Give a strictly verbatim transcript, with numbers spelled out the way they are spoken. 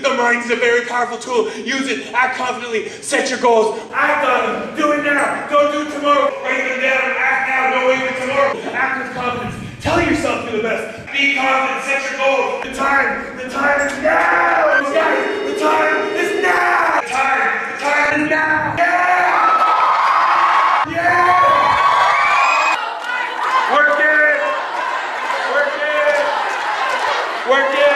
The mind is a very powerful tool. Use it. Act confidently. Set your goals. Act on them. Do it now. Don't do it tomorrow. Write them down. Act now. Don't wait for tomorrow. Act with confidence. Tell yourself you're the best. Be confident. Set your goals. The time. The time is now. Guys, the time is now. The time. The time is now. Yeah. Yeah. Work it. Work it. Work it.